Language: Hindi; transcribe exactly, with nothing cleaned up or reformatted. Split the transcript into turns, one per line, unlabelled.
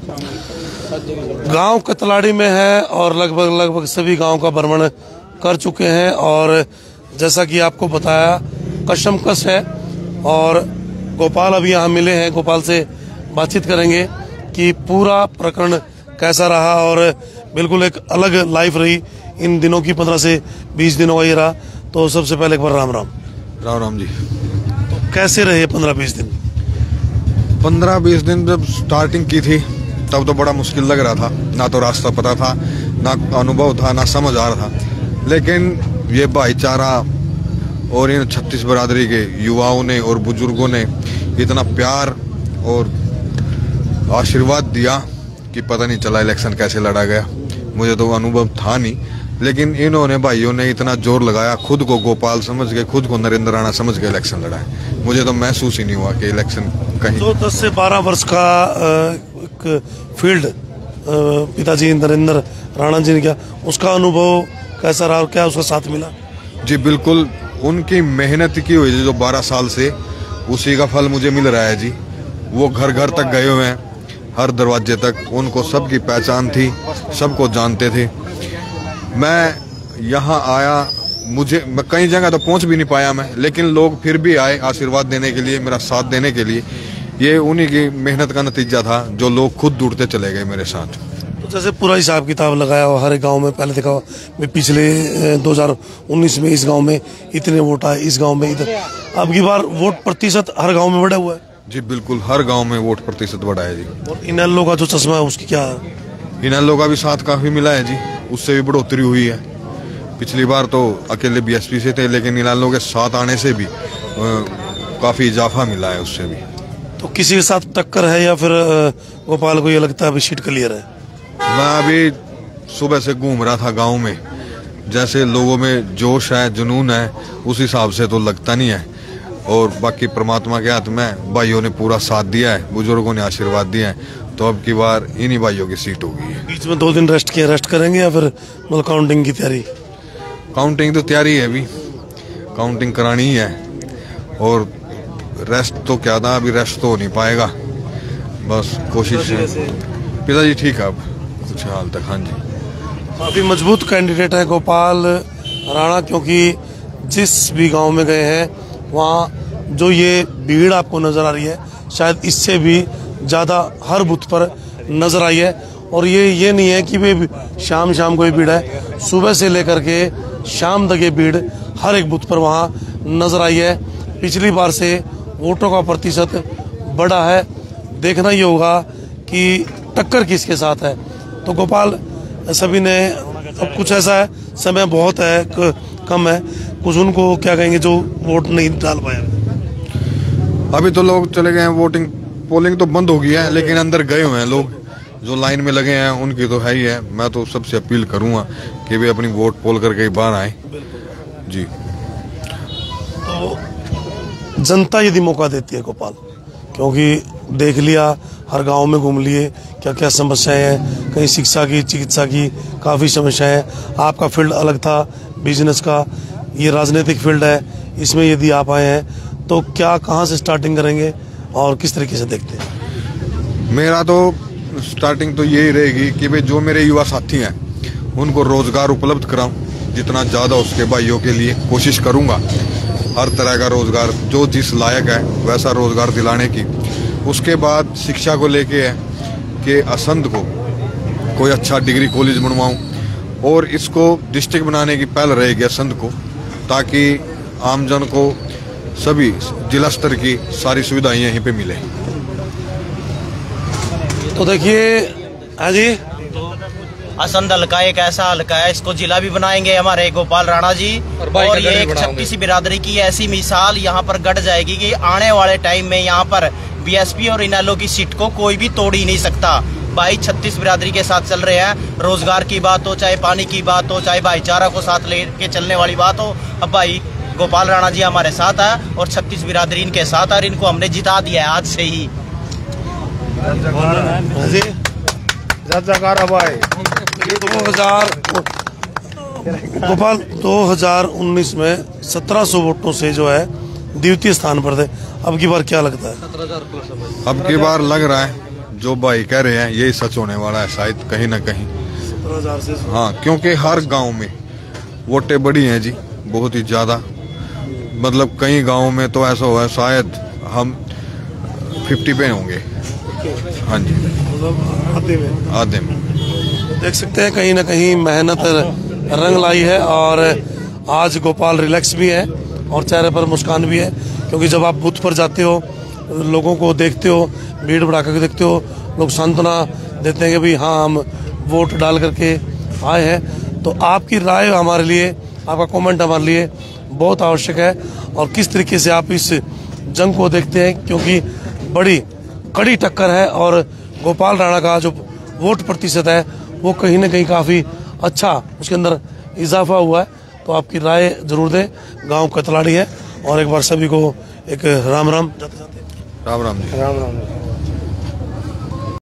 गांव कतलाड़ी में है और लगभग लगभग सभी गांव का भ्रमण कर चुके हैं और जैसा कि आपको बताया कशमकश है। और गोपाल अभी यहाँ मिले हैं, गोपाल से बातचीत करेंगे कि पूरा प्रकरण कैसा रहा और बिल्कुल एक अलग लाइफ रही इन दिनों की, पंद्रह से बीस दिनों का ये रहा। तो सबसे पहले एक बार राम राम।
राम राम जी।
तो कैसे रहे पंद्रह बीस दिन?
पंद्रह बीस दिन जब स्टार्टिंग की थी तब तो बड़ा मुश्किल लग रहा था, ना तो रास्ता पता था, ना अनुभव था, ना समझ आ रहा था। लेकिन ये भाईचारा और इन छत्तीस बरादरी के युवाओं ने और बुजुर्गों ने इतना प्यार और आशीर्वाद दिया कि पता नहीं चला इलेक्शन कैसे लड़ा गया। मुझे तो अनुभव था नहीं, लेकिन इन्होंने भाइयों ने इतना जोर लगाया, खुद को गोपाल समझ के, खुद को नरेंद्र राणा समझ के इलेक्शन लड़ा है। मुझे तो महसूस ही नहीं हुआ कि इलेक्शन कहीं।
तो दस से बारह वर्ष का एक फील्ड पिताजी नरेंद्र राणा जी ने किया, उसका अनुभव कैसा रहा और क्या उसका साथ मिला?
जी बिल्कुल, उनकी मेहनत की हुई जो बारह साल से, उसी का फल मुझे मिल रहा है जी। वो घर घर तक गए हुए हैं, हर दरवाजे तक, उनको सबकी पहचान थी, सबको जानते थे। मैं यहाँ आया, मुझे मैं कई जगह तो पहुँच भी नहीं पाया मैं, लेकिन लोग फिर भी आए आशीर्वाद देने के लिए, मेरा साथ देने के लिए। ये उन्हीं की मेहनत का नतीजा था, जो लोग खुद जुड़ते चले गए मेरे साथ।
तो जैसे पूरा हिसाब किताब लगाया हो हर एक गांव में, पहले देखा मैं पिछले दो हज़ार उन्नीस में इस गांव में इतने वोट आए, इस गांव में इधर, अब की बार वोट प्रतिशत हर गांव में बढ़ा हुआ है?
जी बिल्कुल, हर गांव में वोट प्रतिशत बढ़ा है जी।
और इनेलो का जो चश्मा है उसकी क्या?
इनेलो का भी साथ काफी मिला है जी, उससे भी बढ़ोतरी हुई है। पिछली बार तो अकेले बीएसपी से थे, लेकिन इनेलो के साथ आने से भी काफी इजाफा मिला है उससे भी।
तो किसी के साथ टक्कर है या फिर गोपाल को ये लगता है अभी सीट क्लियर है?
मैं अभी सुबह से घूम रहा था गांव में, जैसे लोगों में जोश है, जुनून है, उस हिसाब से तो लगता नहीं है। और बाकी परमात्मा के हाथ में, भाइयों ने पूरा साथ दिया है, बुजुर्गों ने आशीर्वाद दिया है, तो अब की बार इन्हीं भाइयों की सीट होगी।
बीच में दो दिन रेस्ट किया, रेस्ट करेंगे या फिर मतलब काउंटिंग की तैयारी?
काउंटिंग तो तैयारी है, अभी काउंटिंग करानी ही है। और रेस्ट तो क्या था, अभी रेस्ट तो हो नहीं पाएगा, बस कोशिश है। पिताजी ठीक है अब कुछ हाल तक। हाँ जी,
काफी मजबूत कैंडिडेट है गोपाल राणा, क्योंकि जिस भी गांव में गए हैं वहाँ जो ये भीड़ आपको नजर आ रही है, शायद इससे भी ज्यादा हर बूथ पर नजर आई है। और ये ये नहीं है कि वे शाम शाम कोई भीड़ है, सुबह से लेकर के शाम तक ये भीड़ हर एक बूथ पर वहाँ नजर आई है। पिछली बार से वोटों का प्रतिशत बढ़ा है, देखना ही होगा कि टक्कर किसके साथ है। तो गोपाल सभी ने, अब कुछ ऐसा है, समय बहुत है, कम है, कुछ उनको क्या कहेंगे जो वोट नहीं डाल पाए?
अभी तो लोग चले गए हैं, वोटिंग पोलिंग तो बंद हो गई है, लेकिन अंदर गए हुए हैं लोग, जो लाइन में लगे हैं उनकी तो है ही है। मैं तो सबसे अपील करूंगा कि वे अपनी वोट पोल करके बाहर आए जी।
तो जनता यदि मौका देती है गोपाल, क्योंकि देख लिया, हर गांव में घूम लिए, क्या क्या समस्याएं हैं, कहीं शिक्षा की, चिकित्सा की काफ़ी समस्याएं हैं। आपका फील्ड अलग था, बिजनेस का, ये राजनीतिक फील्ड है, इसमें यदि आप आए हैं तो क्या, कहां से स्टार्टिंग करेंगे और किस तरीके से देखते हैं?
मेरा तो स्टार्टिंग तो यही रहेगी कि भाई जो मेरे युवा साथी हैं उनको रोजगार उपलब्ध कराऊं, जितना ज़्यादा उसके भाइयों के लिए कोशिश करूंगा। हर तरह का रोजगार, जो जिस लायक है वैसा रोजगार दिलाने की। उसके बाद शिक्षा को लेके है कि असंध को कोई अच्छा डिग्री कॉलेज बनवाऊं, और इसको डिस्ट्रिक्ट बनाने की पहल रहेगी असंध को, ताकि आमजन को सभी जिला स्तर की सारी सुविधाएं यहीं पे मिले।
तो देखिए हाँ जी,
असंध हल्का एक ऐसा हल्का है, इसको जिला भी बनाएंगे हमारे गोपाल राणा जी, और ये एक छत्तीस बिरादरी की ऐसी मिसाल यहाँ पर गढ़ जाएगी कि आने वाले टाइम में यहाँ पर बीएसपी और इनेलो की सीट को कोई भी तोड़ ही नहीं सकता। भाई छत्तीस बिरादरी के साथ चल रहे हैं, रोजगार की बात हो, चाहे पानी की बात हो, चाहे भाईचारा को साथ लेके चलने वाली बात हो, अब भाई गोपाल राणा जी हमारे साथ है और छत्तीस बिरादरी इनके साथ है, और इनको हमने जिता दिया है आज से ही।
भाई दो हजार गोपाल दो हजार उन्नीस में सत्रह सौ वोटों से जो है द्वितीय स्थान पर थे, अब की बार क्या लगता है?
अब की बार लग रहा है जो भाई कह रहे हैं यही सच होने वाला है शायद कहीं ना कहीं।
सत्रह हजार से
हाँ, क्योंकि हर गांव में वोटें बड़ी हैं जी, बहुत ही ज़्यादा। मतलब कई गांवों में तो ऐसा हुआ है शायद हम फिफ्टी पे होंगे। हाँ जी,
मतलब आधे में
आधे में
देख सकते हैं कहीं ना कहीं मेहनत रंग लाई है। और आज गोपाल रिलैक्स भी है और चेहरे पर मुस्कान भी है, क्योंकि जब आप बूथ पर जाते हो, लोगों को देखते हो, भीड़ भड़ाका के देखते हो, लोग सांत्वना देते हैं कि भाई हाँ हम वोट डाल करके आए हैं। तो आपकी राय हमारे लिए, आपका कमेंट हमारे लिए बहुत आवश्यक है। और किस तरीके से आप इस जंग को देखते हैं, क्योंकि बड़ी कड़ी टक्कर है और गोपाल राणा का जो वोट प्रतिशत है वो कहीं ना कहीं काफ़ी अच्छा उसके अंदर इजाफा हुआ है। तो आपकी राय जरूर दें। गांव कतलाड़ी है और एक बार सभी को एक राम राम।
राम राम जी।
राम राम।